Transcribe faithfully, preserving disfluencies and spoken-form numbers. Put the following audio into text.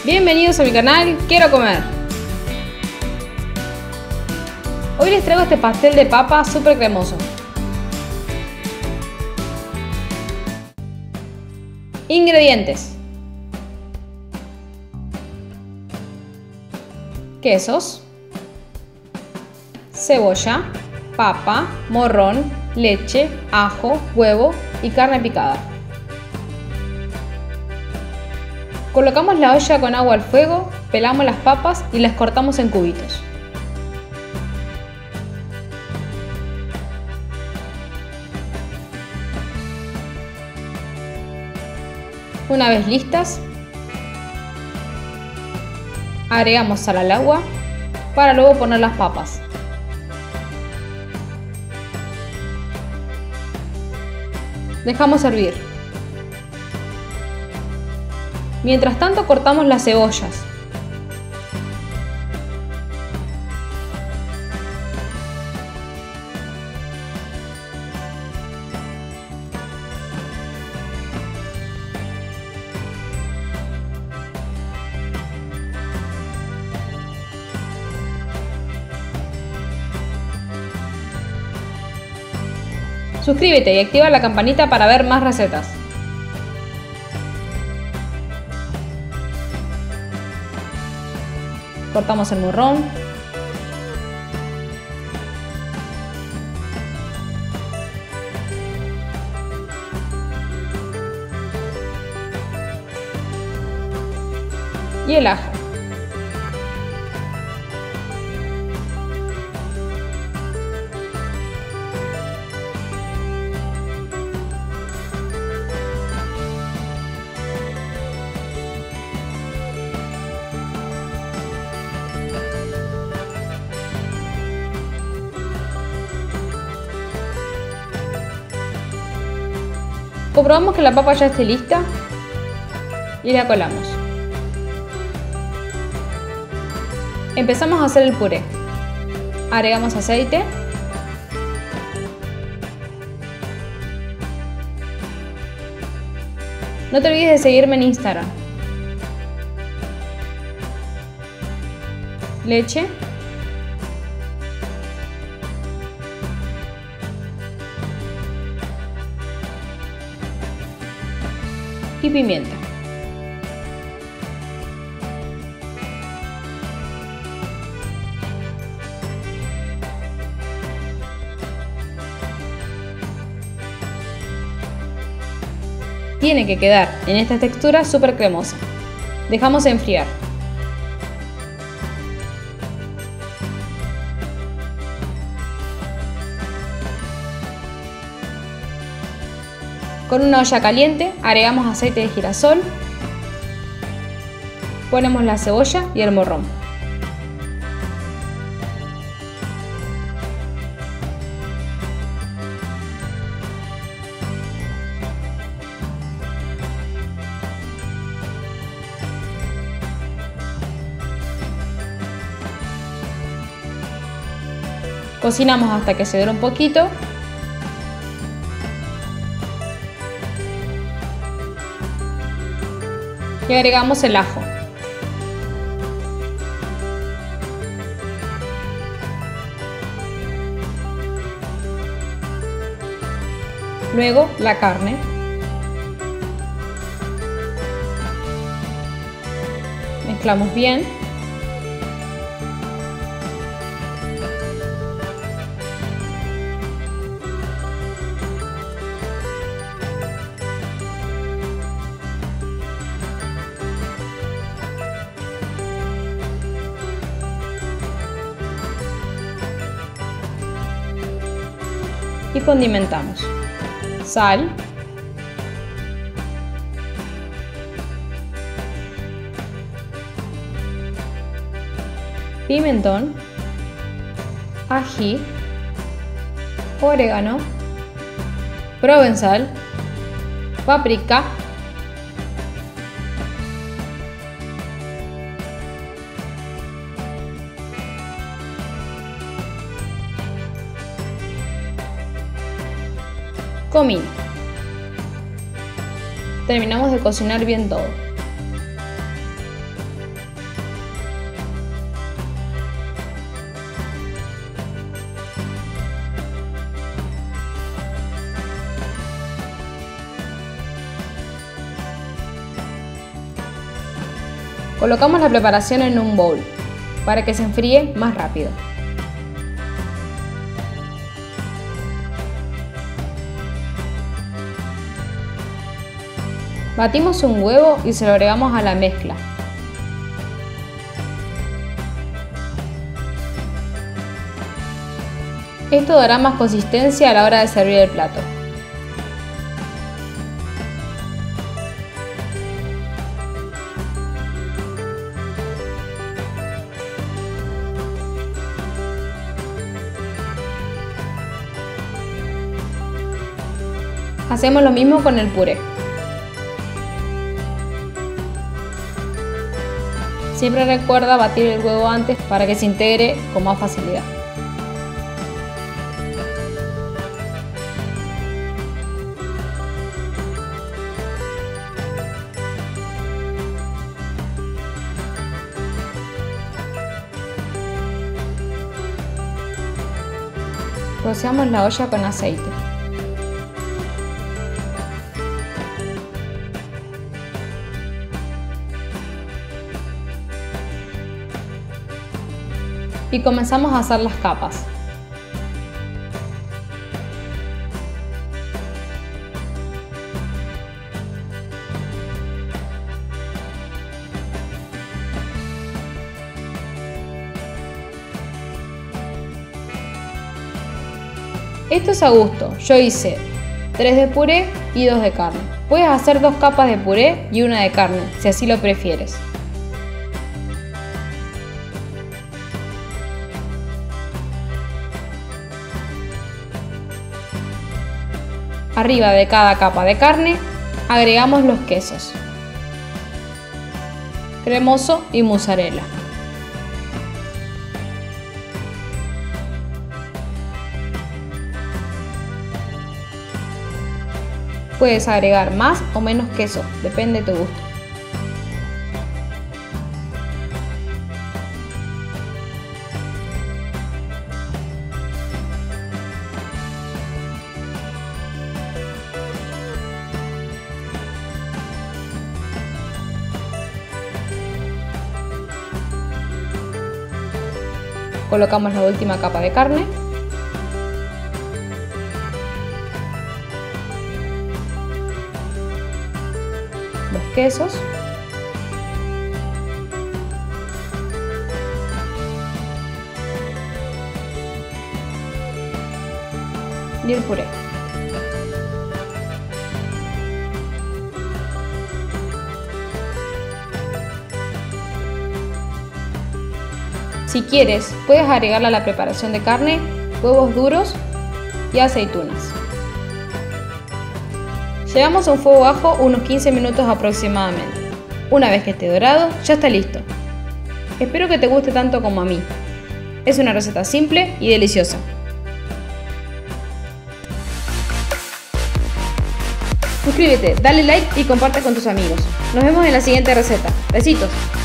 Bienvenidos a mi canal Quiero Comer. Hoy les traigo este pastel de papa súper cremoso. Ingredientes: quesos, cebolla, papa, morrón, leche, ajo, huevo y carne picada. Colocamos la olla con agua al fuego, pelamos las papas y las cortamos en cubitos. Una vez listas, agregamos sal al agua para luego poner las papas. Dejamos hervir. Mientras tanto cortamos las cebollas. Suscríbete y activa la campanita para ver más recetas. Cortamos el morrón. Y el ajo. Comprobamos que la papa ya esté lista y la colamos. Empezamos a hacer el puré. Agregamos aceite. No te olvides de seguirme en Instagram. Leche. Y pimienta. Tiene que quedar en esta textura súper cremosa. Dejamos enfriar. Con una olla caliente agregamos aceite de girasol, ponemos la cebolla y el morrón. Cocinamos hasta que se dore un poquito. Y agregamos el ajo. Luego la carne. Mezclamos bien. Y condimentamos. Sal. Pimentón. Ají. Orégano. Provenzal. Paprika. Comino. Terminamos de cocinar bien todo. Colocamos la preparación en un bowl para que se enfríe más rápido. Batimos un huevo y se lo agregamos a la mezcla. Esto dará más consistencia a la hora de servir el plato. Hacemos lo mismo con el puré. Siempre recuerda batir el huevo antes para que se integre con más facilidad. Rociamos la olla con aceite. Y comenzamos a hacer las capas. Esto es a gusto, yo hice tres de puré y dos de carne. Puedes hacer dos capas de puré y una de carne, si así lo prefieres. Arriba de cada capa de carne agregamos los quesos, cremoso y mozzarella. Puedes agregar más o menos queso, depende de tu gusto. Colocamos la última capa de carne. Los quesos. Y el puré. Si quieres, puedes agregarle a la preparación de carne huevos duros y aceitunas. Llevamos a un fuego bajo unos quince minutos aproximadamente. Una vez que esté dorado, ya está listo. Espero que te guste tanto como a mí. Es una receta simple y deliciosa. Suscríbete, dale like y comparte con tus amigos. Nos vemos en la siguiente receta. Besitos.